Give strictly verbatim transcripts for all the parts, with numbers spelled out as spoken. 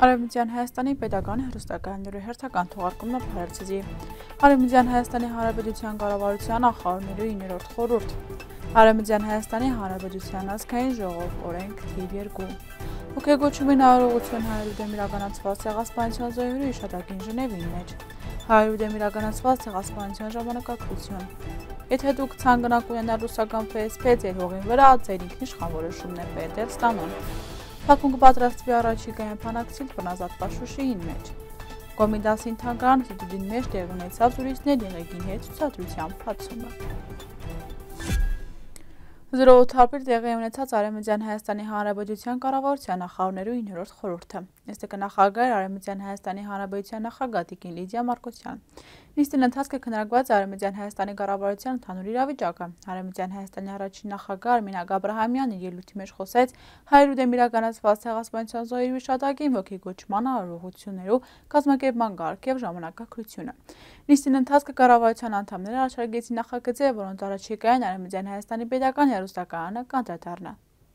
Արևմտյան Հայաստանի պետական հեռուստակայանների հերթական թողարկումն ապահարեցի։ Արևմտյան Հայաստանի Հանրապետության կառավարության նախարարների իններորդ խորհուրդ։ Արևմտյան Հայաստանի Հանրապետության ազգային ժողով օրենք թիվ երկու։ Ոգեգոճումի նայարողություն հայերու դեմ իրականացված ցեղասպանության զոհերի հիշատակին Ժնևին մեջ։ Հայերու դեմ իրականացված ցեղասպանության ժամանակակցություն։ Եթե դուք ցանկանակ ունենալ ռուսական ֆեյսպեյս ձեր հողին վրա, ձեր ինքնիշխան որոշումն է պետք ստանալ։ Փակում կպատրաստվի առաջիկայում փանակցիլ բնազատված Շուշիին մեջ։ Կոմիտասին թանգարան ինստիտուտին մեջ տեղի ունեցավ տուրիստներ եղեգին հետ ցուցադրության բացումը։ Զրոյթապիր տեղի ունեցած Արևմտյան Հայաստանի Հանրապետության կառավարության նախարարների իններորդ խորհուրդը։ Ըստ նախագահ Արևմտյան Հայաստանի Հանրապետության նախագահ Տիկին Լիդիա Մարկոսյան։ Նիստին ընթացքը քննարկված Արևմտյան Հայաստանի կառավարության ընդհանուր իրավիճակը։ Արևմտյան Հայաստանի առաջին նախագահ Արմինակ Աբրահամյանը ելույթի մեջ խոսեց հայերու դեմ իրականացված ցեղասպանության զոհերի հիշատակին ոգեգոճման արարողություններու կազմակերպման կարգ եւ ժամանակակցությունը։ Նիստին ընթացքը կառավարության անդամները առաջարկեցին նախագծեր, որոնց առաջիկայում Արևմտյան Հայաստանի պետական հեռուստակայանը կանդրադառնա։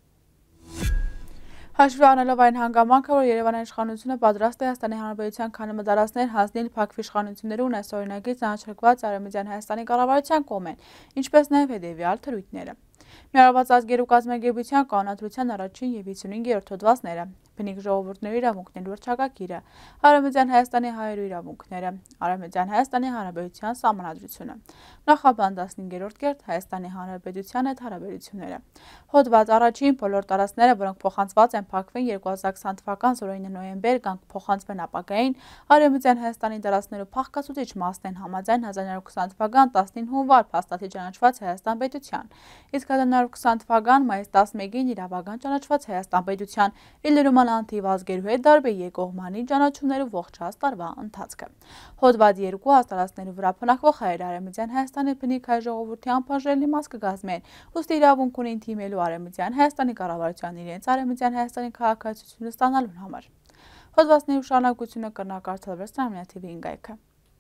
Հաշվի առնելով այն հանգամանքը, որ Երևանի իշխանությունը պատրաստ է Հայաստանի Հանրապետության քանի դարաշներ հանձնել փակվի իշխանություններուն այս օրինագիծ առաջարկված Արևմտյան Հայաստանի կառավարության կողմեն, ինչպես նաև հետևյալ թրույթները։ Միավորված ազգերու կազմակերպության կանոնադրության առաջին եւ հիսունհինգերորդ հոդվածները, բնիկ ժողովուրդների իրավունքների վարչակարգիրը, Արևմտյան Հայաստանի հայերու իրավունքները, Արևմտյան Հայաստանի Հանրապետության սահմանադրությունը, նախաբան տասնհինգերորդ կերտ Հայաստանի Հանրապետության հետ հարաբերությունները, հոդված առաջին բոլոր տարածքները, որոնք փոխանցված են փակվին երկու հազար քսան թվական զորօրինի նոյեմբեր կամ փոխանցվեն ապագային, Արևմտյան Հայաստանի տարածքներու փախկացուցիչ մասն են համաձայն հազար նոյ հարյուր քսան թվական տասնինը հունվար փաստաթի ճանաչված Հայաստան պետության, իսկ հազար նոյ հարյուր քսան թվական մայիս տասնմեկին իրավական ճանաչված Հայաստան պետության իլերուման անթիվ ազգերու հետ դարբեր երկկողմանի ճանաչումներու ողջած տարվա ընթացքը։ Հոդված երկու հաստատությունների վրա փնակվող հայերը Արևմտյան Հայաստանի բնիկ հայ ժողովրդի անբաժանելի մաս կգազմեն, ուստի իրավունք ունին թիմելու Արևմտյան Հայաստանի կառավարության իրենց Արևմտյան Հայաստանի քաղաքացիությունը ստանալու համար։ Հոդվածների շարունակությունը կրնակարդալվեց Սամյաթիվի ինգայքը։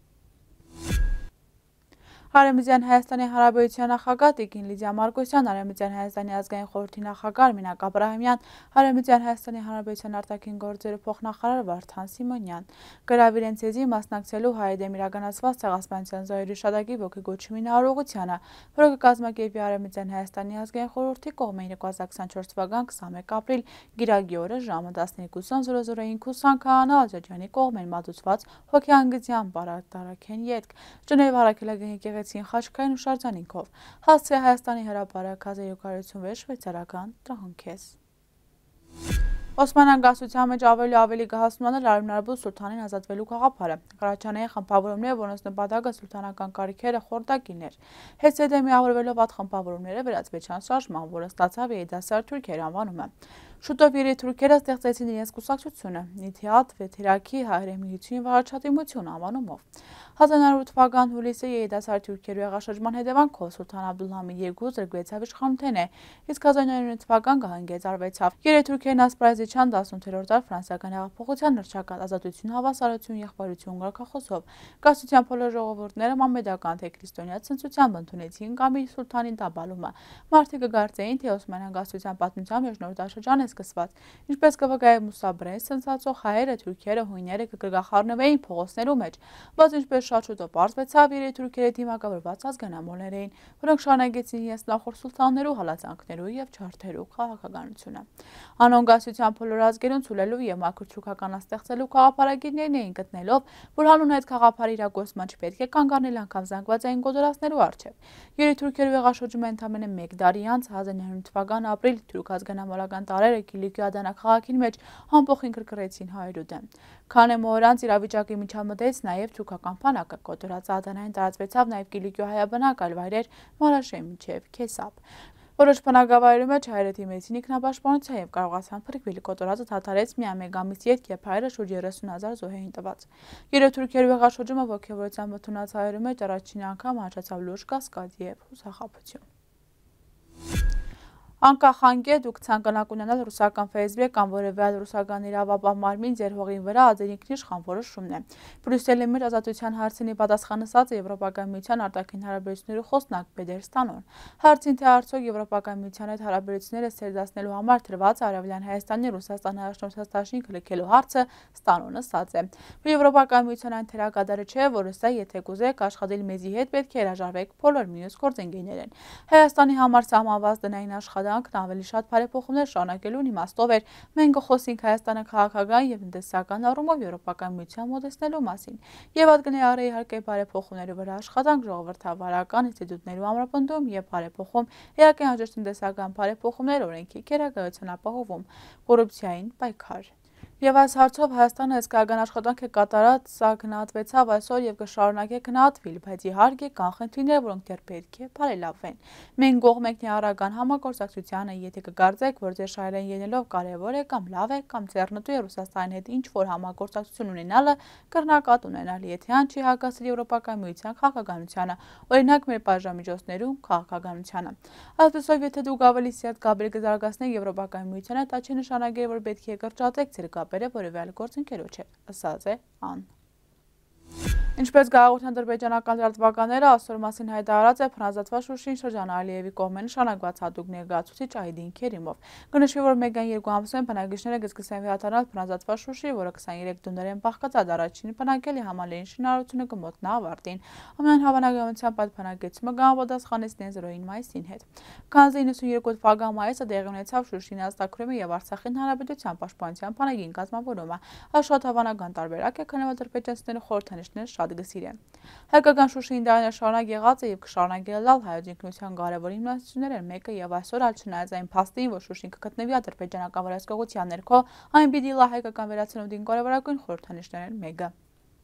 Արևմտյան Հայաստանի Հանրապետության նախագահ Տիկին Լիդիա Մարկոսյան, Արևմտյան Հայաստանի ազգային խորհրդի նախագահ Արմինակ Աբրահամյան, Արևմտյան Հայաստանի Հանրապետության արտաքին գործերի փոխնախարար Վարդան Սիմոնյան գրավ իրենց եզի մասնակցելու հայերի դեմ իրականացված ցեղասպանության զոհերի հիշատակի ոգեգոճումի նահարողությանը, որը կկազմակերպվի Արևմտյան Հայաստանի ազգային խորհրդի կողմէ երկու հազար քսանչորս թվական քսանմեկ ապրիլ գիրագի օրը ժամը տասնյոթ զորոզորոյին Քուսան Քահանա Ալջաջյանի կողմեն մատուցված հոգեհանգստյան բարատարակեն ետք Ժնև հարաքելագահի խաչքային ու շարժանինքով, հասցե Հայաստանի հրապարակ հազար երկու հարյուր ութանվեց շվեյցարական տրահանքես։ Օսմանյան գասության մեջ ավելի ավելի կհասունանել Արմենարբու Սուլթանին ազատվելու գաղափարը։ Ղարաչանային խմբավորումները, որոնց նպատակը սուլթանական կարիքերը խորտակին էր, հետզհետե միավորվելով այդ խմբավորումները վերածվեցան շարժման, որը ստացավ երիտասարդ թուրքեր անվանումը։ Շուտով երիտթուրքերը ստեղծեցին իրենց կուսակցությունը՝ Նիթիաթ Վեթիրակի հայրենիություն վարչատիմություն անվանումով։ հազար նոյ հարյուր թվական հուլիսը երիտասարդ թուրքերու հեղաշրջման հետևանքով Սուլթան Աբդուլհամիդ երկրորդ զրկվեցավ իշխանութենէ, իսկ հազար նոյ հարյուր թվական գահանգեց արվեցավ։ Երիտթուրքերն ասպարեզիչան տասնութերորդ դար ֆրանսիական հեղափոխության հռչակած ազատություն, հավասարություն, եղբայրություն գրքախոսով։ Գասության բոլոր ժողովուրդները մամեդական թե քրիստոնյա ցնծությամբ ընդունեցին Կամիլ Սուլթանի տապալումը։ Մարդիկ կգարծեին, թե Օսմանյան գասության պատմության մեջ նոր դաշրջան է սկսված, ինչպես կվկայ Մուսաբրեն ցնցածող հայերը, թուրքերը, հույները կգրգախառնվեին փողոցներու մեջ, բայց ինչպես շատ շուտով պարզվեցավ, երիտթուրքերը դիմակայված ազգանամոլներ էին, որոնք շարունակեցին իրենց նախորդ սուլթաններու հալածանքներու եւ չարթերու քաղաքականությունը։ Անոն գասության բոլոր ազգերուն ցուլելու եւ մաքրթուրքականաստեղծելու քաղաքապարագիրներն էին գտնելով, որ հանուն այդ քաղաքապարի իրագործման չպետք է կանգ առնել անգամ զանգվածային գոտորածներու առջեւ։ Երիտթուրքերու հեղաշրջումը ընդամենը մեկ տարի անց հազար նոյ հարյուր թվական ապրիլ թուրք ազգանամոլական տարերը Կիլիկիա Ադանա քաղաքին մեջ ամփոխին կրկրեցին հայերու դեմ։ Քանի մորանց իրավիճակի միջամտեց նաև թուրքական բանակը, կոտորած Ադանային տարածվեցավ նաև Կիլիկիո հայաբնակ այլ վայրեր Մարաշեն մինչև Քեսապ։ Որոշ բնակավայրերի մեջ հայերը դիմեցին ինքնապաշտպանության եւ կարողացան փրկվել կոտորածը թաթարեց միայն մեկ ամիս յետք, երբ հայերը շուրջ երեսուն հազար զոհ էին տված։ Երիտթուրքերու հեղաշրջումը ոգևորության մթունած հայերու մեջ առաջին անգամ հաճացավ լուրջ կասկած եւ հուսախաբություն։ Անկախ անկե դուք ցանկանաք ունենալ ռուսական Facebook կամ որևէ այլ ռուսական իրավապահ մարմին ձեր հողին վրա ազդել ինքնիշխան որոշումն է։ Բրյուսելի մեր ազատության հարցին պատասխան ասած է Եվրոպական միության արտաքին հարաբերությունների խոսնակ Պետեր Ստանոն։ Հարցին թե արդյոք Եվրոպական միության հետ հարաբերությունները սերտացնելու համար տրված Արևելյան Հայաստանի Ռուսաստանի առաջնորդած դաշինքը լքելու հարցը Ստանոնը ասաց է։ Եվրոպական միության այն թերակատարը չէ, որը սա եթե կուզեք աշխատել մեզի հետ պետք է հրաժարվեք բոլոր մյուս գործընկերներին։ Հայաստանի համար սահմանված դնային աշխատանքն ավելի շատ բարեփոխումներ շարունակելու իմաստով էր։ Մենք կխոսենք Հայաստանը քաղաքական եւ տնտեսական առումով Եվրոպական միության մոտեցնելու մասին։ Եվ այդ կներառի իհարկե բարեփոխումների վրա աշխատանք, ժողովրդավարական ինստիտուտներու ամրապնդում եւ բարեփոխում, իհարկե հաջորդ տնտեսական բարեփոխումներ, օրենքի գերակայության ապահովում, կոռուպցիային պայքար։ Եվ այս հարցով Հայաստանը հսկայական աշխատանք է կատարած, սա գնահատվեցավ այսօր եւ կշարունակի գնահատվել, բայց իհարկե կան խնդիրներ, որոնք դեռ պետք է բարելավվեն։ Մենք կողմ ենք ներառական համագործակցությանը, եթե կգարձեք, որ ձեր շահերին ելնելով կարևոր է կամ լավ է կամ ձեռնտու է Ռուսաստանի հետ ինչ որ համագործակցություն ունենալը, կրնակատ ունենալ, եթե այն չի հակասել Եվրոպական միության քաղաքականությանը, օրինակ մեր բաժանմիջոցներում քաղաքականությանը։ Այսպեսով, եթե դուք ավելի սիած կապեր կզարգացնեք Եվրոպական միությանը, դա չի նշանակել, որ պետք է կրճատեք ձեր կապերը որևէ այլ գործընկերոջ հետ, ասաց է ան։ Ինչպես գաղութն ադրբեջանական լրատվականները այսօր մասին հայտարարած է փնազատված Շուշին Շրջան Ալիևի կողմեն նշանակված հատուկ ներկայացուցիչ Այդին Քերիմով։ Կնշվի, որ մեկ երկու ամսում բնակիչները կսկսեն վերադառնալ փնազատված Շուշի, որը քսաներեք տունդերեն բաղկացած առաջին բնակելի համալիրի շինարարությունը կմոտնա ավարտին։ Ամեն հավանականությամբ այդ բնակեցումը կհամապատասխանեցնի զրոյին մայիսին հետ։ Քանզի իննսուններկու թվական մայիսը տեղի ունեցավ Շուշին ազատագրումը եւ Արցախին հանրապետության պաշտպանության բանակին կազմավորումը։ Այս շատ հավանական տարբերակ է, քանի որ ադրբեջանցիները խորհրդանիշներ շատ գսիրեն։ Հայկական Շուշին դարեր շարունակ եղած է եւ կշարունակի լալ հայոց ինքնության կարևոր իմաստություններ մեկը եւ այսօր ալ չնայած այն փաստին, որ Շուշին կգտնվի ադրբեջանական վերահսկողության ներքո, այն պիտի լա հայկական վերացնողին կարևորագույն խորհրդանիշներն մեկը։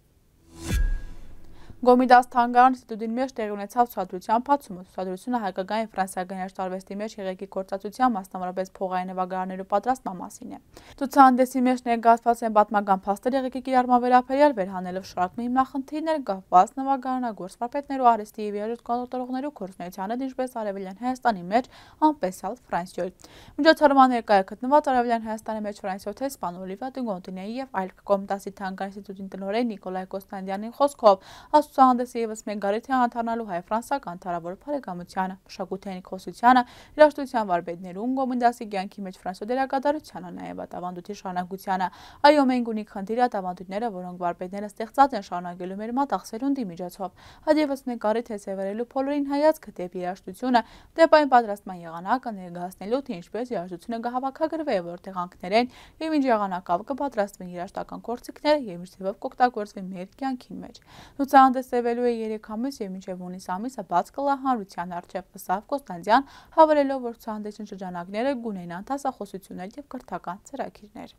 Գոմիդաս թանգարան ինստիտուտին մեջ տեղի ունեցավ ցուցադրության բացումը։ Ցուցադրությունը հայկական եւ ֆրանսիական երաժշտարվեստի մեջ եղեկի գործածության, մասնավորապես փողային նվագարանելու պատրաստման մասին է։ Ցուցահանդեսի մեջ ներկայացված են պատմական փաստեր եղեկի կիրառման վերաբերյալ, վերհանելով շարք հիմնախնդիրներ, կապված նվագարանագործ վարպետներու արհեստի եւ երաժշտականորտողներու գործունեությանը, ինչպես Արևելյան Հայաստանի մեջ, անպես ալ Ֆրանսիոյ։ Միջոցառման ներկայ է գտնված Արևելյան Հայաստանի մեջ ֆրանսիոթե Սպան Օլիվիա Դուգոնտինեի եւ այլ Կոմիտասի թանգարան ինստիտուտին տնօրեն Նիկոլայ Կոստանդյանի խոսքով ցուցահանդեսը ևս մեկ գարիթ է անդառնալու հայ-ֆրանսական թարավոր բարեկամությանը, մշակութային քոսությանը, երաժշտության վարպետներուն, Գոմիդասի կյանքի մեջ ֆրանսիո դերակատարությանը, նաև ավանդույթի շարունակությանը։ Այո, մենք ունենք խնդիր ավանդույթները, որոնք վարպետները ստեղծած են շարունակելու մեր մատաղ սերունդի միջոցով։ Այդ ևս մեկ գարիթ է սևեռելու բոլորին հայացքը դեպի երաժշտությունը, դեպի այն պատրաստման եղանակը ներկայացնելու, թե ինչպես երաժշտությունը կհավաքագրվի որտեղ անկներեն եւ ինչ եղանակով կպատրաստվեն երաժշտական գործիքները եւ ինչ ձևով կօգտագործվի մեր կյանքին մեջ։ Ցուցահանդեսվելու է երեք ամիս եւ մինչեւ հունիս ամիսը բաց կլա հանրության առջեւ, ըստ Կոստանդյան, հավելելով, որ ցուցահանդեսի շրջանակները կունենան դասախոսություններ եւ կրթական ծրագիրներ։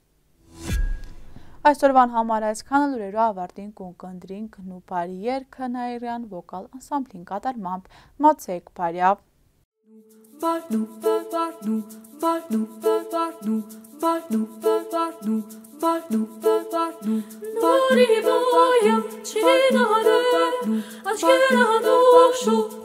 Այսօրվան համար այսքանը լուրերու ավարտին կունկնդրինք նուպարի երգը Նաիրյան վոկալ անսամբլին կատարմամբ մացեք բարյավ Բարնու բարնու բարնու բարնու բարնու բարնու բարնու բարնու բարի բոյա չինարե աչքերը հանդոշու